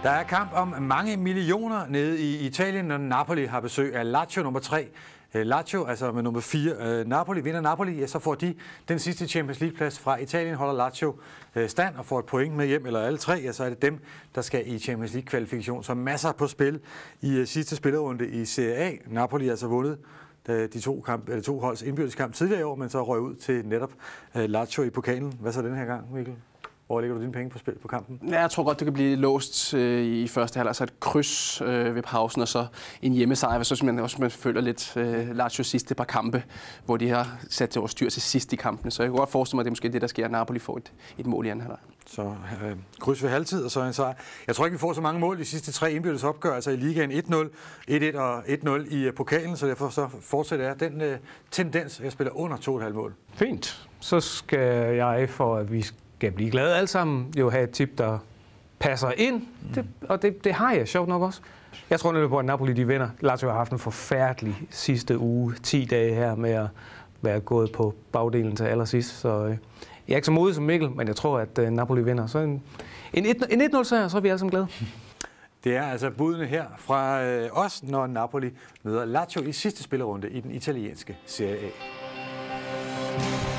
Der er kamp om mange millioner nede i Italien, når Napoli har besøg af Lazio nummer 3. Lazio, altså med nummer 4. Napoli vinder Napoli, ja, så får de den sidste Champions League-plads fra Italien. Holder Lazio stand og får et point med hjem, eller alle tre, ja, så er det dem, der skal i Champions League-kvalifikation. Så masser på spil i sidste spillerunde i Serie A. Napoli har altså vundet de to holds indbyrdeskamp tidligere i år, men så røg ud til netop Lazio i pokalen. Hvad så den her gang, Mikkel? Hvor lægger du dine penge på spil på kampen? Ja, jeg tror godt, det kan blive låst i første halvleg, så et kryds ved pausen, og så en hjemmesejr. Så synes man føler lidt Lazio sidste par kampe, hvor de har sat til over styr til sidst i kampene. Så jeg kan godt forestille mig, at det er måske det, der sker, at Napoli får et mål i anden halvleg. Så kryds ved halvtid, og så en sejr. Jeg tror ikke, vi får så mange mål de sidste 3 indbyrdes opgør, altså i ligaen 1-0, 1-1 og 1-0 i pokalen, så derfor så fortsætter jeg den tendens, jeg spiller under 2,5 mål. Fint. Så skal jeg, for at vi skal blive glade alle sammen, jo have et tip, der passer ind. Det har jeg sjovt nok også. Jeg tror nemlig på, at Napoli de vinder. Lazio har haft en forfærdelig sidste uge, 10 dage her, med at være gået på bagdelen til allersidst. Så jeg er ikke så modig som Mikkel, men jeg tror, at Napoli vinder. Så en 1-0-sejr, så er vi alle sammen glade. Det er altså budene her fra os, når Napoli møder Lazio i sidste spillerunde i den italienske Serie A.